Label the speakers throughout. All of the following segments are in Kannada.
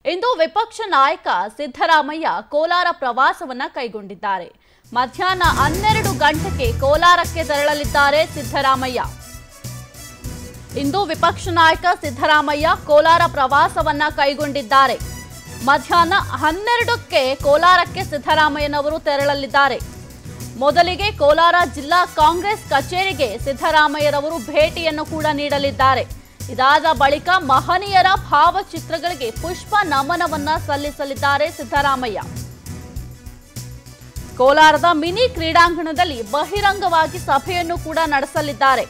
Speaker 1: ಇಂದು ವಿಪಕ್ಷ ನಾಯಕ ಸಿದ್ದರಾಮಯ್ಯ ಕೋಲಾರ ಪ್ರವಾಸವನ್ನ ಕೈಗೊಂಡಿದ್ದಾರೆ. ಮಧ್ಯಾಹ್ನ 12 ಗಂಟೆಗೆ ಕೋಲಾರಕ್ಕೆ ತೆರಳಲಿದ್ದಾರೆ ಸಿದ್ದರಾಮಯ್ಯ. ಇಂದು ವಿಪಕ್ಷ ನಾಯಕ ಸಿದ್ದರಾಮಯ್ಯ ಕೋಲಾರ ಪ್ರವಾಸವನ್ನ ಕೈಗೊಂಡಿದ್ದಾರೆ. ಮಧ್ಯಾಹ್ನ 12ಕ್ಕೆ ಕೋಲಾರಕ್ಕೆ ಸಿದ್ದರಾಮಯ್ಯನವರು ತೆರಳಲಿದ್ದಾರೆ. ಮೊದಲಿಗೆ ಕೋಲಾರ ಜಿಲ್ಲಾ ಕಾಂಗ್ರೆಸ್ ಕಚೇರಿಗೆ ಸಿದ್ದರಾಮಯ್ಯರವರು ಭೇಟಿಯನ್ನು ಕೂಡ ನೀಡಲಿದ್ದಾರೆ. ಇದಾದ ಬಳಿಕ ಮಹನೀಯರ ಭಾವಚಿತ್ರಗಳಿಗೆ ಪುಷ್ಪ ನಮನವನ್ನ ಸಲ್ಲಿಸಲಿದ್ದಾರೆ ಸಿದ್ದರಾಮಯ್ಯ. ಕೋಲಾರದ ಮಿನಿ ಕ್ರೀಡಾಂಗಣದಲ್ಲಿ ಬಹಿರಂಗವಾಗಿ ಸಭೆಯನ್ನು ಕೂಡ ನಡೆಸಲಿದ್ದಾರೆ.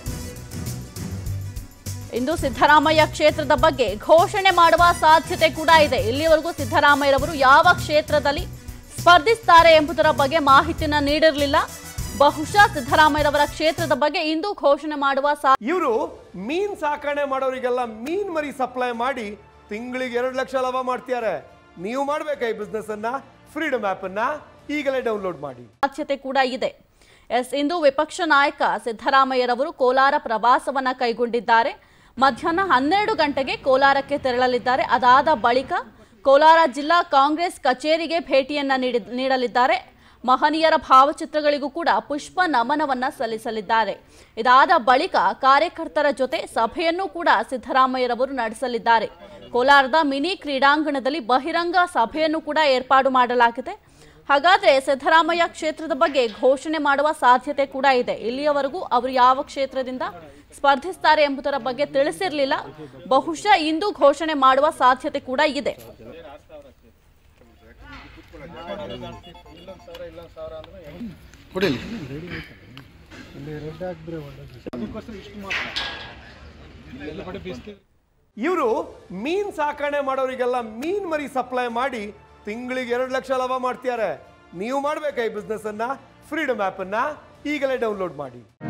Speaker 1: ಇಂದು ಸಿದ್ದರಾಮಯ್ಯ ಕ್ಷೇತ್ರದ ಬಗ್ಗೆ ಘೋಷಣೆ ಮಾಡುವ ಸಾಧ್ಯತೆ ಕೂಡ ಇದೆ. ಇಲ್ಲಿವರೆಗೂ ಸಿದ್ದರಾಮಯ್ಯರವರು ಯಾವ ಕ್ಷೇತ್ರದಲ್ಲಿ ಸ್ಪರ್ಧಿಸುತ್ತಾರೆ ಎಂಬುದರ ಬಗ್ಗೆ ಮಾಹಿತಿಯನ್ನು ನೀಡಿರಲಿಲ್ಲ. ಬಹುಶಃ ಸಿದ್ದರಾಮಯ್ಯರವರ ಕ್ಷೇತ್ರದ ಬಗ್ಗೆ ಇಂದು ಘೋಷಣೆ ಮಾಡುವ
Speaker 2: ಇವರು ಮೀನ್ ಸಾಕಣೆ ಮಾಡೋರಿಗೆಲ್ಲ ಮೀನ್ ಮರಿ ಸಪ್ಲೈ ಮಾಡಿ ತಿಂಗಳಿಗೆ 2 ಲಕ್ಷ ಲಾಭ ಮಾಡ್ತಿದ್ದಾರೆ. ನೀವು ಮಾಡಬೇಕಾ ಈ ಬಿಸ್ನೆಸ್ ಅನ್ನ? ಫ್ರೀಡಮ್ ಆಪ್ ಅನ್ನ ಈಗಲೇ ಡೌನ್ಲೋಡ್ ಮಾಡಿ.
Speaker 1: ಸಾಧ್ಯತೆ ಕೂಡ ಇದೆ. ಇಂದು ವಿಪಕ್ಷ ನಾಯಕ ಸಿದ್ದರಾಮಯ್ಯರವರು ಕೋಲಾರ ಪ್ರವಾಸವನ್ನ ಕೈಗೊಂಡಿದ್ದಾರೆ. ಮಧ್ಯಾಹ್ನ 12 ಗಂಟೆಗೆ ಕೋಲಾರಕ್ಕೆ ತೆರಳಲಿದ್ದಾರೆ. ಅದಾದ ಬಳಿಕ ಕೋಲಾರ ಜಿಲ್ಲಾ ಕಾಂಗ್ರೆಸ್ ಕಚೇರಿಗೆ ಭೇಟಿಯನ್ನ ನೀಡಲಿದ್ದಾರೆ. ಮಹನೀಯರ ಭಾವಚಿತ್ರಗಳಿಗೂ ಕೂಡ ಪುಷ್ಪ ನಮನವನ್ನ ಸಲ್ಲಿಸಲಿದ್ದಾರೆ. ಇದಾದ ಬಳಿಕ ಕಾರ್ಯಕರ್ತರ ಜೊತೆ ಸಭೆಯನ್ನು ಕೂಡ ಸಿದ್ದರಾಮಯ್ಯರವರು ನಡೆಸಲಿದ್ದಾರೆ. ಕೋಲಾರದ ಮಿನಿ ಕ್ರೀಡಾಂಗಣದಲ್ಲಿ ಬಹಿರಂಗ ಸಭೆಯನ್ನು ಕೂಡ ಏರ್ಪಾಡು ಮಾಡಲಾಗಿದೆ. ಹಾಗಾದ್ರೆ ಸಿದ್ದರಾಮಯ್ಯ ಕ್ಷೇತ್ರದ ಬಗ್ಗೆ ಘೋಷಣೆ ಮಾಡುವ ಸಾಧ್ಯತೆ ಕೂಡ ಇದೆ. ಇಲ್ಲಿಯವರೆಗೂ ಅವರು ಯಾವ ಕ್ಷೇತ್ರದಿಂದ ಸ್ಪರ್ಧಿಸುತ್ತಾರೆ ಎಂಬುದರ ಬಗ್ಗೆ ತಿಳಿಸಿರಲಿಲ್ಲ. ಬಹುಶಃ ಇಂದು ಘೋಷಣೆ ಮಾಡುವ ಸಾಧ್ಯತೆ ಕೂಡ ಇದೆ.
Speaker 2: ಇವರು ಮೀನ್ ಸಾಕಣೆ ಮಾಡೋರಿಗೆಲ್ಲ ಮೀನ್ ಮರಿ ಸಪ್ಲೈ ಮಾಡಿ ತಿಂಗಳಿಗೆ 2 ಲಕ್ಷ ಲಾಭ ಮಾಡ್ತಿದ್ದಾರೆ. ನೀವು ಮಾಡಬೇಕಾ ಈ ಬಿಸ್ನೆಸ್ ಅನ್ನ? ಫ್ರೀಡಮ್ ಆಪ್ ಅನ್ನ ಈಗಲೇ ಡೌನ್ಲೋಡ್ ಮಾಡಿ.